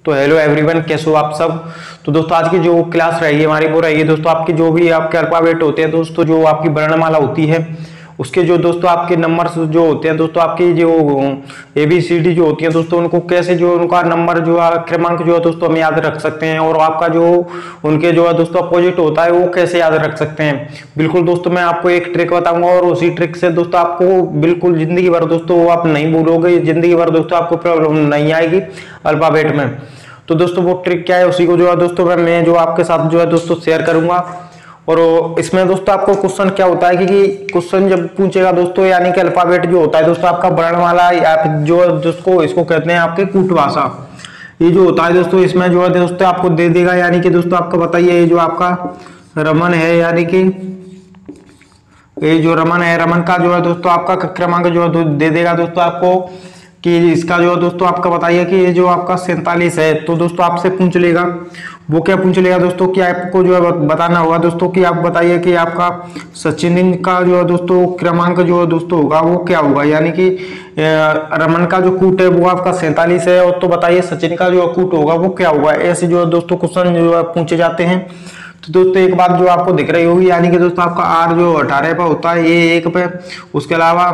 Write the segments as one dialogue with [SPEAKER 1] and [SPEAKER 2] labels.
[SPEAKER 1] तो hello everyone, कैसे हो आप सब। तो दोस्तों आज की जो क्लास रहेगी हमारी वो रहेगी दोस्तों आपकी जो भी आपके अल्फाबेट होते हैं दोस्तों, जो आपकी वर्णमाला होती है उसके जो दोस्तों आपके नंबर्स जो होते हैं दोस्तों, आपकी जो ABCD जो होती है दोस्तों, उनको कैसे जो उनका नंबर जो क्रमांक जो है दोस्तों हम याद रख सकते हैं, और आपका जो उनके जो है दोस्तों अपोजिट होता है वो कैसे याद रख सकते हैं। बिल्कुल दोस्तों मैं आपको एक ट्रिक बताऊंगा और उसी ट्रिक से दोस्तों आपको बिल्कुल जिंदगी भर दोस्तों वो आप नहीं भूलोगे, जिंदगी भर दोस्तों आपको प्रॉब्लम नहीं आएगी अल्फाबेट में। तो दोस्तों वो ट्रिक क्या है उसी को जो है दोस्तों मैं जो आपके साथ जो है दोस्तों शेयर करूंगा। और इसमें दोस्तों आपको क्वेश्चन क्या होता है कि क्वेश्चन जब पूछेगा दोस्तों, यानी कि अल्फाबेट जो होता है दोस्तों आपका वर्णमाला या फिर जो दोस्तों इसको कहते हैं आपके कूट भाषा, ये जो होता है दोस्तों इसमें जो है दोस्तों आपको दे देगा। यानी कि दोस्तों आपको बताइए ये जो आपका रमन है, यानी कि ये जो रमन है, रमन का जो है दोस्तों आपका क्रमांक जो है दे देगा दोस्तों आपको कि इसका जो है दोस्तों आपका बताइए कि ये जो आपका 47 है। तो दोस्तों आपसे पूछ लेगा, वो क्या पूछ लेगा दोस्तों कि आपको जो है बताना होगा दोस्तों कि आप बताइए कि आपका सचिन का जो है दोस्तों क्रमांक जो है दोस्तों होगा वो क्या होगा। यानी कि रमन का जो कूट है वो आपका 47 है, और तो बताइए सचिन का जो कूट होगा वो क्या होगा। ऐसे जो है दोस्तों क्वेश्चन जो है पूछे जाते हैं। तो दोस्तों एक बात जो आपको दिख रही होगी, यानी कि दोस्तों आपका R जो 18 पे होता है, ये 1 पे, उसके अलावा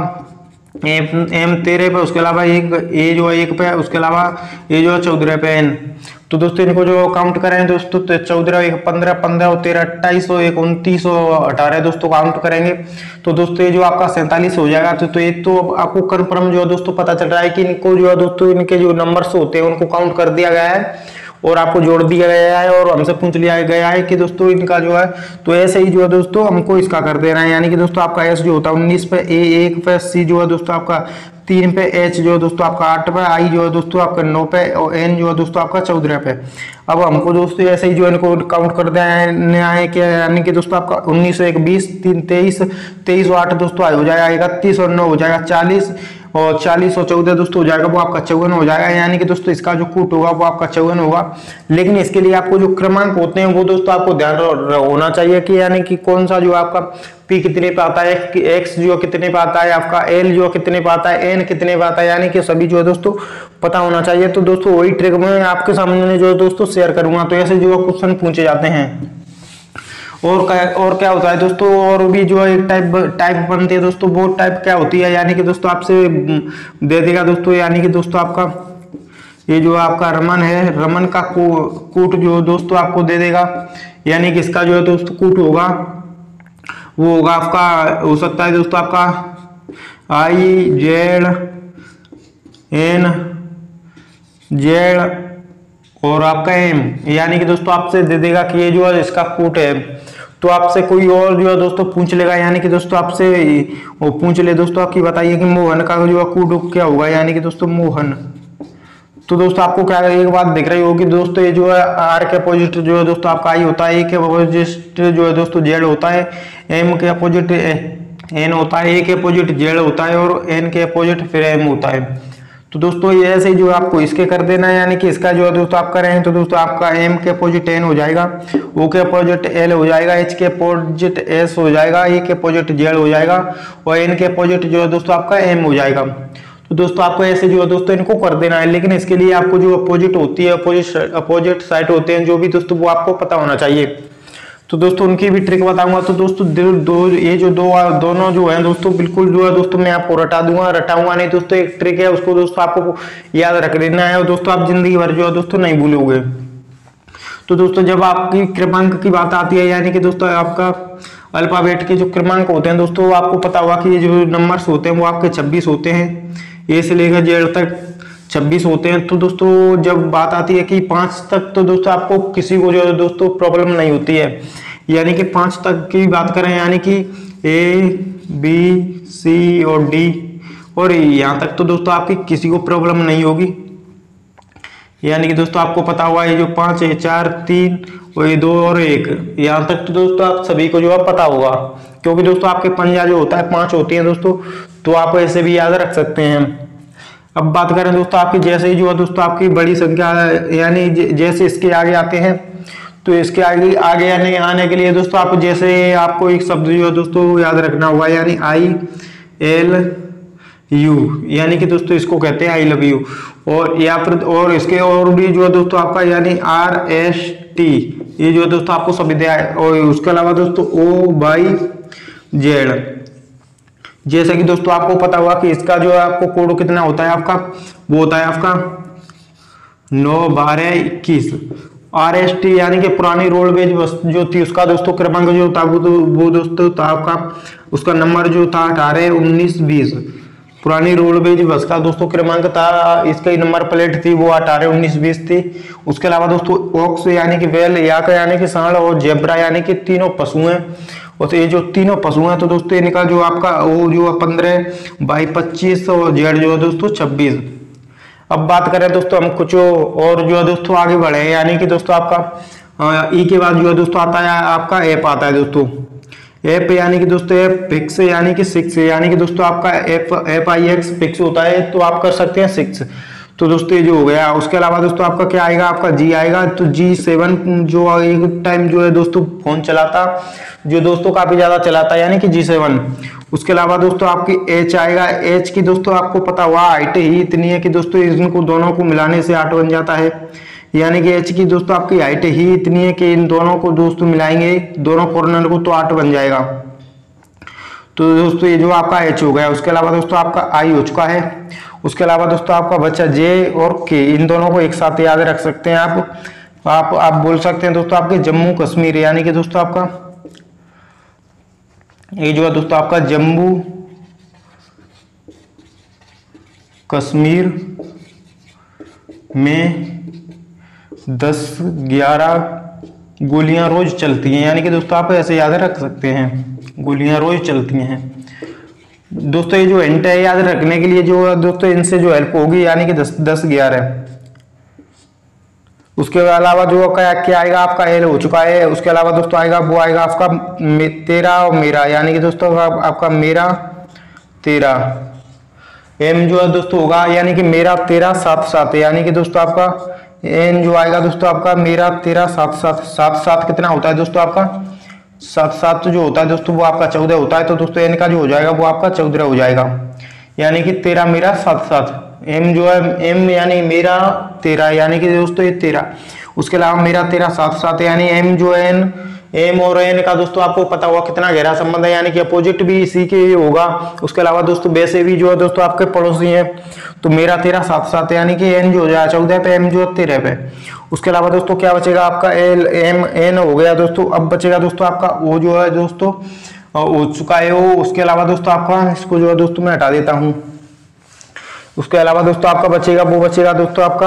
[SPEAKER 1] M 13 पे, उसके अलावा एक A जो है 1 पे, उसके अलावा ये जो है 14 पे N। तो दोस्तों इनको जो काउंट करें दोस्तों तो 14 1 15 15 और 13 28 और 1 29 और 18 दोस्तों काउंट करेंगे तो दोस्तों ये जो आपका 47 हो जाएगा। तो एक तो आपको कन्फर्म जो है दोस्तों पता चल रहा है कि इनको जो है दोस्तों इनके जो नंबर्स होते हैं उनको काउंट कर दिया गया है और आपको जोड़ दिया गया है, और हमसे पूछ लिया गया है कि दोस्तों इनका जो है तो ऐसे ही जो है दोस्तों हमको इसका कर देना है। यानी कि दोस्तों आपका S जो होता है 19 पे, A 1 पे, C जो है दोस्तों आपका 3 पे, H जो है दोस्तों आपका 8 पे, I जो है दोस्तों आपका 9 पे, और N जो है दोस्तों आपका 14 पे। अब हमको दोस्तों ऐसे ही जो है इनको काउंट कर देना है कि यानी कि दोस्तों आपका 19 1 20 3 23 23 और 8 दोस्तों हो जाएगा 31 और 9 हो जाएगा 40 और 40 और 14 दोस्तों हो जाएगा वो आपका 54 हो जाएगा। यानी कि दोस्तों इसका जो कूट होगा वो आपका 54 होगा। लेकिन इसके लिए आपको जो क्रमांक होते हैं वो दोस्तों आपको ध्यान होना चाहिए कि यानी कि कौन सा जो आपका P कितने पे आता है, X जो कितने पे आता है, आपका L जो कितने पे आता है, N कितने पे आता है, यानी कि सभी जो है दोस्तों पता होना चाहिए। तो दोस्तों वही ट्रिक मैं आपके सामने जो है दोस्तों शेयर करूंगा। तो ऐसे जो क्वेश्चन पूछे जाते हैं। और क्या होता है दोस्तों, और भी जो है एक टाइप बनती है दोस्तों, वो टाइप क्या होती है, यानी कि दोस्तों आपसे दे देगा दोस्तों, यानी कि दोस्तों आपका ये जो आपका रमन है, रमन का कूट जो दोस्तों आपको दे देगा। यानी कि इसका जो है दोस्तों कूट होगा वो होगा आपका, हो सकता है दोस्तों आपका I Z N Z और आपका M। यानी कि दोस्तों आपसे दे देगा कि ये जो है इसका कूट है। तो आपसे कोई और जो है दोस्तों पूछ लेगा, यानी कि दोस्तों आपसे वो पूछ ले दोस्तों आपकी बताइए कि मोहन का जो है कूट क्या होगा। यानी कि दोस्तों मोहन। तो दोस्तों आपको क्या एक बात दिख रही होगी दोस्तों, ये जो है R के अपोजिट जो है दोस्तों आपका I होता है, A के अपोजिट जो है दोस्तों Z होता है, M के अपोजिट N होता है, A के अपोजिट Z होता है, और N के अपोजिट फिर M होता है। तो दोस्तों ये ऐसे जो आपको इसके कर देना है। यानी कि इसका जो है दोस्तों आप करें तो दोस्तों आपका M के अपोजिट N हो जाएगा, O के अपोजिट L हो जाएगा, H के अपोजिट S हो जाएगा, E के अपोजिट Z हो जाएगा, और N के अपोजिट जो है दोस्तों आपका M हो जाएगा। तो दोस्तों आपको ऐसे जो है दोस्तों इनको कर देना है। लेकिन इसके लिए आपको जो अपोजिट होती है, अपोजिट साइड होते हैं जो भी दोस्तों वो आपको पता होना चाहिए। तो दोस्तों उनकी भी ट्रिक बताऊंगा। तो दोस्तों ये जो दोनों जो है दोस्तों बिल्कुल जो है दोस्तों मैं आपको रटाऊंगा नहीं दोस्तों। एक ट्रिक है उसको दोस्तों आपको याद रख लेना है, और दोस्तों आप जिंदगी भर जो है दोस्तों नहीं भूलोगे। तो दोस्तों जब आपकी क्रमांक की बात आती है, यानी कि दोस्तों आपका अल्फाबेट के जो क्रमांक होते हैं दोस्तों आपको पता होगा कि ये जो नंबर्स होते हैं वो आपके 26 होते हैं, A से लेकर Z तक 26 होते हैं। तो दोस्तों जब बात आती है कि 5 तक, तो दोस्तों आपको किसी को जो है दोस्तों प्रॉब्लम नहीं होती है। यानी कि 5 तक की बात करें, यानी कि A B C और D और यहाँ तक तो दोस्तों आपकी किसी को प्रॉब्लम नहीं होगी। यानी कि दोस्तों आपको पता होगा ये जो 5 है, 4 3 और ये 2 और 1, यहाँ तक तो दोस्तों आप सभी को जो है पता होगा, क्योंकि दोस्तों आपके पंजा जो होता है 5 होती है दोस्तों, तो आप ऐसे भी याद रख सकते हैं। अब बात करें दोस्तों आपकी जैसे ही जो है दोस्तों आपकी बड़ी संख्या यानी जैसे इसके आगे आते हैं, तो इसके आगे आने के लिए दोस्तों आप जैसे आपको एक शब्द जो है दोस्तों याद रखना होगा, यानी I L यू, यानी कि दोस्तों इसको कहते हैं आई लव यू। और या फिर और इसके और भी जो है दोस्तों आपका यानी RST, ये जो है दोस्तों आपको सभी दिया है। और उसके अलावा दोस्तों OYZ, जैसे कि दोस्तों आपको पता हुआ कि इसका जो है आपको कोड कितना होता है आपका, वो होता है आपका 91221। RST यानी कि पुरानी रोडवेज बस जो थी उसका दोस्तों क्रमांक जो था वो दोस्तों था आपका, उसका नंबर जो था 181920। पुरानी रोडवेज बस का दोस्तों क्रमांक था, इसका नंबर प्लेट थी वो 181920 थी। उसके अलावा दोस्तों ऑक्स यानी कि बैल, याक यानी कि सांड, और जेब्रा यानी कि तीनों पशु हैं। और तो ये जो तीनों पशु हैं तो दोस्तों इनका जो आपका वो जो 15/25 और जेड जो है दोस्तों 26। अब बात करें दोस्तों हम कुछ और जो है दोस्तों आगे बढ़े, यानी कि दोस्तों आपका ई के बाद जो है दोस्तों आता है आपका ऐप आता है दोस्तों। ऐप यानी कि दोस्तों ऐप फिक्स यानी कि 6, यानी कि दोस्तों आपका FIX फिक्स होता है तो आप कर सकते हैं 6। तो दोस्तों ये जो हो गया। उसके अलावा दोस्तों आपका क्या आएगा, आपका G आएगा। तो G7 जो एक टाइम जो है दोस्तों फोन चलाता, जो दोस्तों काफी ज्यादा चलाता है, यानी कि G7। उसके अलावा दोस्तों आपकी H आएगा। H की दोस्तों आपको पता हुआ हाइट ही इतनी है कि दोस्तों इनको दोनों को मिलाने से 8 बन जाता है, यानी कि H की दोस्तों आपकी हाइट ही इतनी है कि इन दोनों को दोस्तों मिलाएंगे दोनों कॉर्नर को तो 8 बन जाएगा। तो दोस्तों ये जो आपका H हो गया। उसके अलावा दोस्तों आपका I हो चुका है। उसके अलावा दोस्तों आपका बच्चा J और K, इन दोनों को एक साथ याद रख सकते हैं आप बोल सकते हैं दोस्तों आपके जम्मू कश्मीर, यानी कि दोस्तों आपका ये जो है दोस्तों आपका जम्मू कश्मीर में 10-11 गोलियां रोज चलती हैं, यानी कि दोस्तों आप ऐसे याद रख सकते हैं, गोलियां रोज चलती हैं। दोस्तों ये जो हिंट है याद रखने के लिए जो दोस्तों इनसे जो हेल्प होगी, यानी कि 10-11। उसके अलावा जो क्या आएगा आपका L हो चुका है। उसके अलावा दोस्तों आएगा वो आएगा आपका तेरा और मेरा, यानी कि दोस्तों आपका मेरा तेरा। M जो है दोस्तों होगा यानी कि मेरा तेरा 7-7, यानी कि दोस्तों आपका N जो आएगा दोस्तों आपका मेरा तेरा 7-7। 7-7 कितना होता है दोस्तों आपका 7-7 जो होता है दोस्तों वो आपका 14 होता है। तो दोस्तों N का जो हो जाएगा वो आपका 14 हो जाएगा, यानी कि तेरा मेरा 7-7। M जो है M यानी मेरा तेरा, यानी कि दोस्तों ये 13। उसके अलावा मेरा तेरा 7-7, यानी M जो है M और N का दोस्तों आपको पता हुआ कितना गहरा संबंध है, यानी कि अपोजिट भी इसी के होगा। उसके अलावा दोस्तों वैसे भी जो है दोस्तों आपके पड़ोसी हैं। तो मेरा तेरा 7-7, यानी कि N जो हो जाएगा 14 पे, M जो है 13 पे। उसके अलावा दोस्तों क्या बचेगा आपका L M N हो गया दोस्तों। अब बचेगा दोस्तों आपका O जो है दोस्तों हो चुका है O। उसके अलावा दोस्तों आपका इसको जो है दोस्तों मैं हटा देता हूँ। उसके अलावा दोस्तों आपका बचेगा वो बचेगा दोस्तों आपका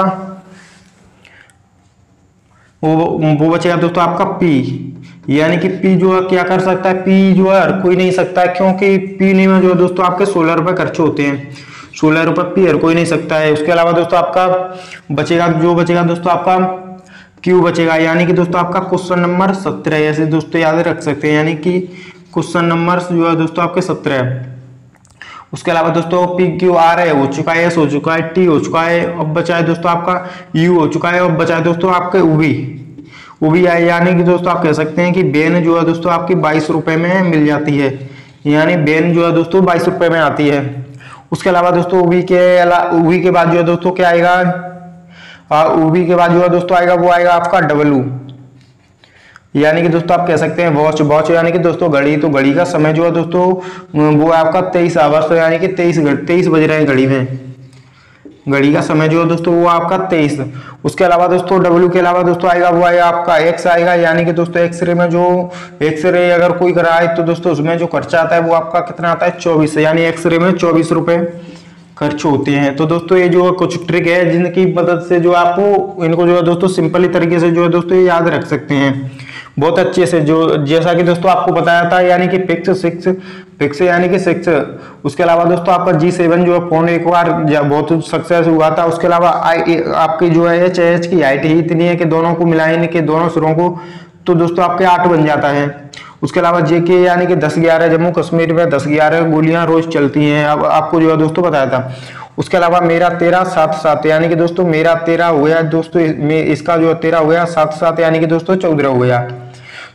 [SPEAKER 1] वो बचेगा दोस्तों आपका P, यानी कि P जो है क्या कर सकता है, P जो है हर कोई नहीं सकता है, क्योंकि P में जो दोस्तों आपके 16 रुपए खर्च होते हैं। 16 रुपए P हर कोई नहीं सकता है। उसके अलावा दोस्तों आपका बचेगा दोस्तों आपका Q बचेगा, यानी कि दोस्तों आपका क्वेश्चन नंबर 17, ऐसे दोस्तों याद रख सकते हैं, यानी कि क्वेश्चन नंबर जो है दोस्तों आपके 17 है। उसके अलावा दोस्तों PQR हो चुका है, S हो चुका है, T हो चुका है। अब बचा है दोस्तों आपका U हो चुका है। अब बचा है दोस्तों आपके UV है, यानी कि दोस्तों आप कह सकते हैं कि बेन जो है दोस्तों आपकी 22 रुपए में मिल जाती है, यानी बेन जो है दोस्तों 22 रुपए में आती है। उसके अलावा दोस्तों UV के बाद जो है दोस्तों क्या आएगा, UV के बाद जो है दोस्तों आएगा वो आएगा आपका W, यानी कि दोस्तों आप कह सकते हैं वॉच, यानी कि दोस्तों घड़ी। तो घड़ी का समय जो है दोस्तों वो आपका 23 आवर्स, यानी कि 23 बज रहे हैं घड़ी में। घड़ी का समय जो है दोस्तों वो आपका 23। उसके अलावा दोस्तों W के अलावा दोस्तों आएगा वो आएगा आपका X आएगा, यानी कि दोस्तों एक्सरे में जो एक्सरे अगर कोई कराए तो दोस्तों उसमें जो खर्चा आता है वो आपका कितना आता है 24, यानी एक्सरे में 24 रुपए खर्च होते हैं। तो दोस्तों ये जो कुछ ट्रिक है जिनकी मदद से जो आपको इनको जो है दोस्तों सिंपली तरीके से जो है दोस्तों ये याद रख सकते हैं बहुत अच्छे से। जो जैसा कि दोस्तों आपको बताया था, यानी कि फिक्स यानी कि 6। उसके अलावा दोस्तों आपका G7 जो है फोन एक बार बहुत सक्सेस हुआ था। उसके अलावा आपकी जो है H की हाइट ही इतनी है कि दोनों को मिलाने के दोनों सिरों को तो दोस्तों आपके 8 बन जाता है। उसके अलावा JK यानी कि 10-11, जम्मू कश्मीर में 10-11 गोलियां रोज चलती हैं, अब आपको जो है दोस्तों बताया था। उसके अलावा मेरा तेरा 7-7, यानी कि दोस्तों मेरा 13 हो गया दोस्तों, इसका जो 13 हो गया 7-7, यानी कि दोस्तों 14 हो गया।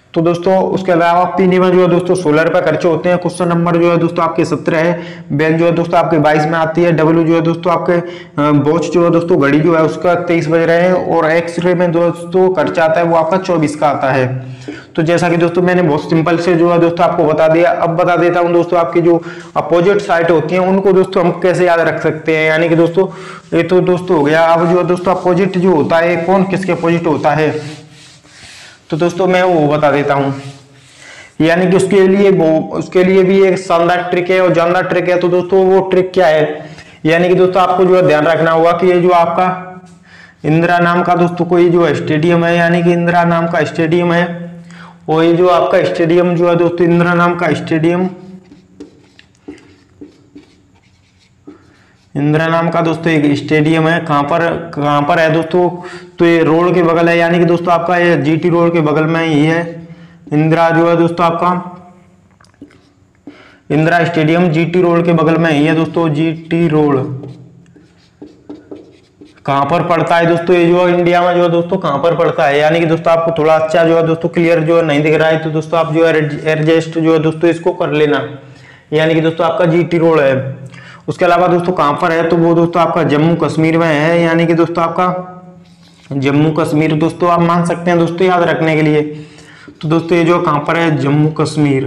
[SPEAKER 1] तो दोस्तों उसके अलावा पीने में जो है दोस्तों 16 रुपए खर्चे होते हैं। क्वेश्चन नंबर जो है दोस्तों आपके 17 है। बैग जो है दोस्तों आपके 22 में आती है। डब्ल्यू जो है दोस्तों आपके वॉच जो है दोस्तों घड़ी जो है उसका 23 बज रहे हैं। और एक्सरे में दोस्तों खर्चा आता है वो आपका 24 का आता है। तो जैसा कि दोस्तों मैंने बहुत सिंपल से जो है दोस्तों आपको बता दिया, अब बता देता हूं दोस्तों आपकी जो अपोजिट साइड होती है उनको दोस्तों हम कैसे याद रख सकते हैं। यानी कि दोस्तों ये तो दोस्तों हो गया। अब जो है दोस्तों अपोजिट जो होता है कौन किसके अपोजिट होता है, तो दोस्तों मैं वो बता देता हूं। यानी कि उसके लिए भी एक शानदार ट्रिक है और जानदार ट्रिक है। तो दोस्तों वो ट्रिक क्या है, यानी कि दोस्तों आपको जो है ध्यान रखना होगा कि ये जो आपका इंदिरा नाम का दोस्तों कोई जो स्टेडियम है, यानी कि इंदिरा नाम का स्टेडियम है। और ये जो आपका स्टेडियम जो है दोस्तों इंदिरा नाम का स्टेडियम, इंदिरा नाम का दोस्तों एक स्टेडियम है। कहां पर है दोस्तों, तो ये रोड के बगल है। यानी कि दोस्तों आपका ये जीटी रोड के बगल में ही है इंदिरा जो है दोस्तों आपका इंदिरा स्टेडियम जीटी रोड के बगल में ही है दोस्तों। जीटी रोड कहां पर पड़ता है दोस्तों, ये जो इंडिया में जो है दोस्तों कहां पर पड़ता है। यानी कि दोस्तों आपको थोड़ा अच्छा जो है दोस्तों क्लियर जो है नहीं दिख रहा है, तो दोस्तों आप जो है एडजस्ट जो है दोस्तों इसको कर लेना। यानी कि दोस्तों आपका जीटी रोड है। उसके अलावा दोस्तों कहां पर है, तो वो दोस्तों आपका जम्मू कश्मीर में है। यानी कि दोस्तों आपका जम्मू कश्मीर दोस्तों आप मान सकते हैं दोस्तों याद रखने के लिए। तो दोस्तों ये जो कहां पर है, जम्मू कश्मीर,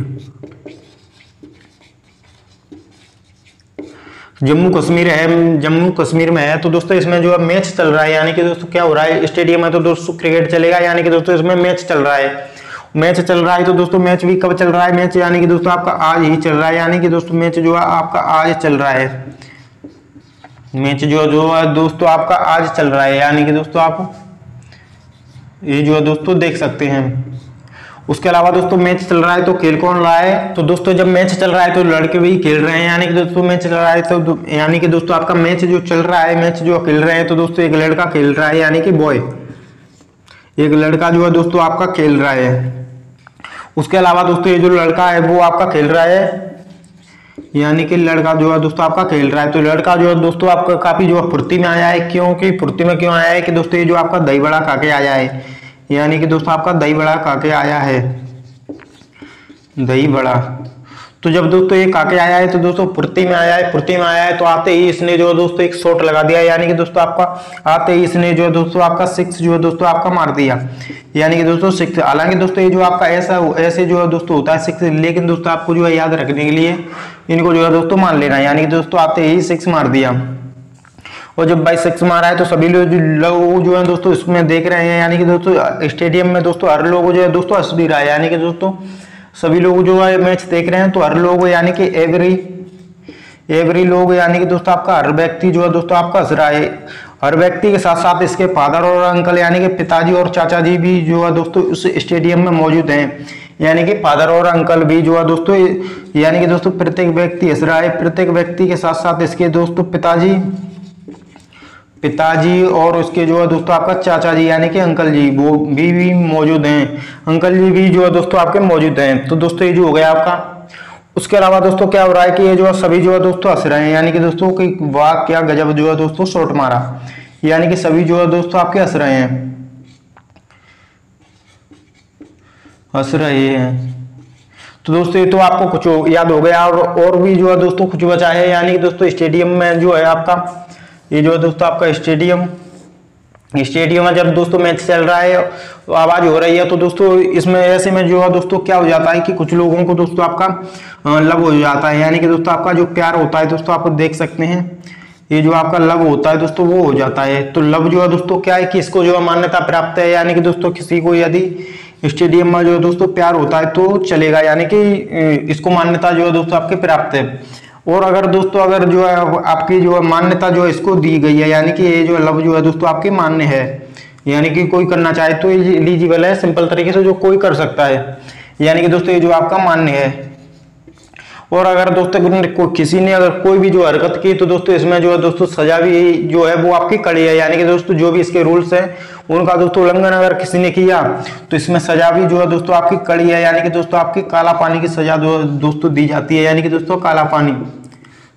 [SPEAKER 1] जम्मू कश्मीर है, जम्मू कश्मीर में है। तो दोस्तों इसमें जो है मैच चल रहा है। यानी कि दोस्तों क्या हो रहा है, स्टेडियम है तो दोस्तों क्रिकेट चलेगा। यानी कि दोस्तों इसमें मैच चल रहा है, मैच चल रहा है। तो दोस्तों मैच भी कब चल रहा है, मैच यानी कि दोस्तों आपका आज ही चल रहा है। यानी कि दोस्तों मैच जो है आपका आज चल रहा है, मैच जो है दोस्तों आपका आज चल रहा है। यानी कि दोस्तों आप ये जो है दोस्तों देख सकते हैं। उसके अलावा दोस्तों मैच चल रहा है तो खेल कौन रहा है, तो दोस्तों जब मैच चल रहा है तो लड़के भी खेल रहे हैं। यानी कि दोस्तों मैच चल रहा है तो यानी कि दोस्तों आपका मैच जो चल रहा है, मैच जो खेल रहे हैं तो दोस्तों एक लड़का खेल रहा है। यानी कि बॉय, एक लड़का जो है दोस्तों आपका खेल रहा है। उसके अलावा दोस्तों ये जो लड़का है वो आपका खेल रहा है, यानी कि लड़का जो है दोस्तों आपका खेल रहा है। तो लड़का जो है दोस्तों आपका काफी जो है फुर्ती में आया है। क्योंकि फुर्ती में क्यों आया है कि दोस्तों ये जो आपका दही बड़ा खा के आया है। यानी कि दोस्तों आपका दही बड़ा खा के आया है, दही बड़ा। तो जब दोस्तों ये खा के आया है तो दोस्तों फुर्ती में आया है, फुर्ती में आया है। तो आते ही इसने जो है दोस्तों एक शॉट लगा दिया। यानी कि दोस्तों आपका आते ही इसने जो है दोस्तों आपका 6 जो है दोस्तों आपका मार दिया। यानी कि दोस्तों 6। हालांकि दोस्तों ये जो आपका ऐसे जो है दोस्तों होता है 6, लेकिन दोस्तों आपको जो है याद रखने के लिए इनको जो है दोस्तों मान लेना। यानी कि दोस्तों आते ही 6 मार दिया। और जब भाई 6 मारा है तो सभी लोग जो है दोस्तों इसमें देख रहे हैं। यानी कि दोस्तों स्टेडियम में दोस्तों हर लोग जो है दोस्तों हंस भी रहा है। यानी कि दोस्तों सभी लोग जो है मैच देख रहे हैं तो हर लोग यानी कि एवरी लोग यानी कि दोस्तों आपका हर व्यक्ति जो है दोस्तों आपका हंस रहा है। हर व्यक्ति के साथ साथ इसके फादर और अंकल यानी कि पिताजी और चाचा जी भी जो है दोस्तों उस स्टेडियम में मौजूद हैं। यानी कि फादर और अंकल भी जो है दोस्तों, यानी कि दोस्तों प्रत्येक व्यक्ति हंस रहा है। प्रत्येक व्यक्ति के साथ साथ इसके दोस्तों पिताजी और उसके जो है दोस्तों आपका चाचा जी यानी कि अंकल जी वो भी मौजूद हैं। अंकल जी भी जो है दोस्तों आपके मौजूद हैं। तो दोस्तों ये जो हो गया आपका। उसके अलावा दोस्तों क्या हो रहा है कि ये जो है सभी जो है दोस्तों हंस रहे हैं। यानी कि दोस्तों कि वाह क्या गजब जो है दोस्तों शॉट मारा। यानी कि सभी जो है दोस्तों आपके हंस रहे हैं, हंस रहे हैं। तो दोस्तों ये तो आपको कुछ याद हो गया। और भी जो है दोस्तों कुछ बचा है। यानी कि दोस्तों स्टेडियम में जो है आपका ये जो है दोस्तों आपका स्टेडियम में जब दोस्तों मैच चल रहा है तो आवाज हो रही है। तो दोस्तों इसमें ऐसे में जो है दोस्तों क्या हो जाता है कि कुछ लोगों को दोस्तों आपका लव हो जाता है। यानी कि दोस्तों आपका जो प्यार होता है दोस्तों आप देख सकते हैं, ये जो आपका लव होता है दोस्तों वो हो जाता है। तो लव जो है दोस्तों क्या है कि इसको जो है मान्यता प्राप्त है। यानी कि दोस्तों किसी को यदि स्टेडियम में जो है दोस्तों प्यार होता है तो चलेगा। यानी कि इसको मान्यता जो है दोस्तों आपके प्राप्त है। और अगर दोस्तों अगर जो है आपकी जो है मान्यता जो है इसको दी गई है, यानी कि ये जो लव जो है दोस्तों आपके मान्य है। यानी कि कोई करना चाहे तो एलिजिबल है, सिंपल तरीके से जो कोई कर सकता है। यानी कि दोस्तों ये जो आपका मान्य है। और अगर दोस्तों किसी ने अगर कोई भी जो हरकत की तो दोस्तों इसमें जो है दोस्तों सजा भी जो है वो आपकी कड़ी है। यानी कि दोस्तों जो भी इसके रूल्स हैं उनका दोस्तों उल्लंघन अगर किसी ने किया तो इसमें सजा भी जो है दोस्तों आपकी कड़ी है। यानी कि दोस्तों आपकी काला पानी की सजा दोस्तों दी जाती है। यानी कि दोस्तों काला पानी,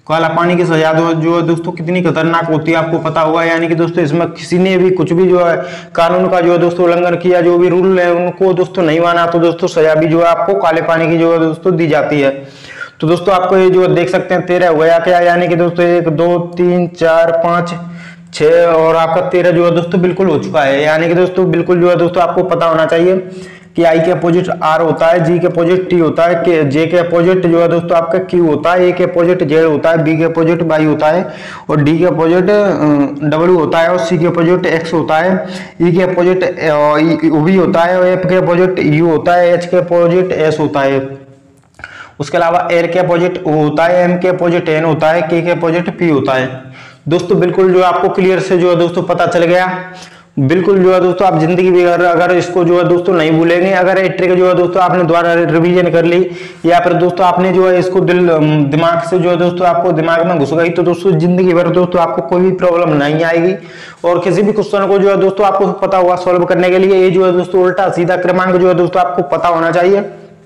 [SPEAKER 1] काला पानी की सजा जो है दोस्तों कितनी खतरनाक होती है आपको पता होगा। यानी कि दोस्तों इसमें किसी ने भी कुछ भी जो है कानून का जो है दोस्तों उल्लंघन किया, जो भी रूल है उनको दोस्तों नहीं माना, तो दोस्तों सजा भी जो है आपको काले पानी की जो है दोस्तों दी जाती है। तो दोस्तों आपको ये जो देख सकते हैं 13 हो गया क्या, यानी कि दोस्तों 1 2 3 4 5 6 और आपका 13 जो है दोस्तों बिल्कुल हो चुका है। यानी कि दोस्तों बिल्कुल जो है दोस्तों आपको पता होना चाहिए कि आई के अपोजिट आर होता है, जी के अपोजिट टी होता है, जे के अपोजिट जो है दोस्तों आपका क्यू होता है, ए के अपोजिट जेड होता है, बी के अपोजिट वाई होता है और डी के अपोजिट डब्ल्यू होता है और सी के अपोजिट एक्स होता है, ई के अपोजिट वी होता है और एफ के अपोजिट यू होता है, एच के अपोजिट एस होता है। उसके अलावा एल के अपोजिट ओ होता है, एम के अपोजिट एन होता है, के अपोजिट पी होता है। दोस्तों बिल्कुल जो आपको क्लियर से जो है दोस्तों पता चल गया। बिल्कुल जो है दोस्तों आप जिंदगी भी अगर इसको जो है दोस्तों नहीं भूलेंगे, अगर ये ट्रिक जो है दोस्तों आपने दोबारा रिवीजन कर ली या फिर दोस्तों आपने जो है इसको दिमाग से जो है दोस्तों आपको दिमाग में घुस गई, तो दोस्तों जिंदगी भर दोस्तों आपको कोई भी प्रॉब्लम नहीं आएगी। और किसी भी क्वेश्चन को जो है दोस्तों आपको पता होगा सॉल्व करने के लिए ये जो है दोस्तों उल्टा सीधा क्रमांक जो है दोस्तों आपको पता होना चाहिए।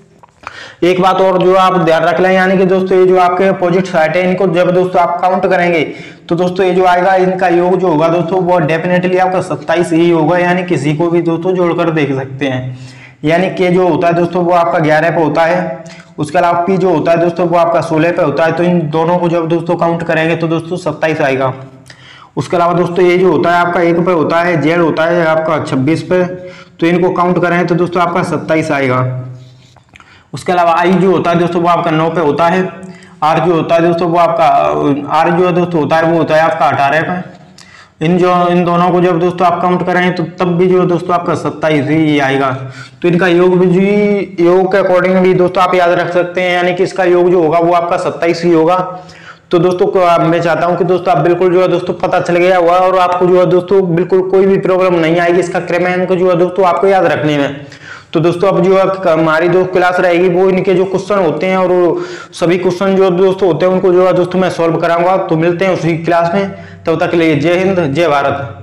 [SPEAKER 1] एक बात और जो आप ध्यान रख लें, यानी कि दोस्तों ये जो आपके अपोजिट साइड है इनको जब दोस्तों आप काउंट करेंगे तो दोस्तों ये जो आएगा इनका योग जो होगा दोस्तों वो डेफिनेटली आपका 27 ही होगा। यानी किसी को भी दोस्तों जोड़कर देख सकते हैं। यानी के जो होता है दोस्तों वो आपका 11 पे होता है, उसके अलावा पी जो होता है दोस्तों वो आपका 16 पे होता है। तो इन दोनों को जब दोस्तों काउंट करेंगे तो दोस्तों 27 आएगा। उसके अलावा दोस्तों ये जो होता है आपका 1 पे होता है, जेड होता है आपका 26 पे, तो इनको काउंट करें तो दोस्तों आपका 27 आएगा। उसके अलावा आई जो होता है दोस्तों वो आपका 9 पे होता है, आर जो होता है दोस्तों वो आपका आर जो है दोस्तों होता है वो होता है आपका 18 पे। इन दोनों को जब दोस्तों आप काउंट करें तो तब भी जो है दोस्तों आपका 27 ही आएगा। तो इनका योग भी योग के अकॉर्डिंग भी दोस्तों आप याद रख सकते हैं। यानी कि इसका योग जो होगा वो आपका 27 ही होगा। तो दोस्तों मैं चाहता हूं कि दोस्तों आप बिल्कुल जो है दोस्तों पता चल गया हुआ और आपको जो है दोस्तों बिल्कुल कोई भी प्रॉब्लम नहीं आएगी इसका क्रमांक जो है दोस्तों आपको याद रखने में। तो दोस्तों अब जो हमारी जो क्लास रहेगी वो इनके जो क्वेश्चन होते हैं और सभी क्वेश्चन जो दोस्तों होते हैं उनको जो है दोस्तों मैं सॉल्व कराऊंगा। तो मिलते हैं उसी क्लास में, तब तक के लिए जय हिंद जय भारत।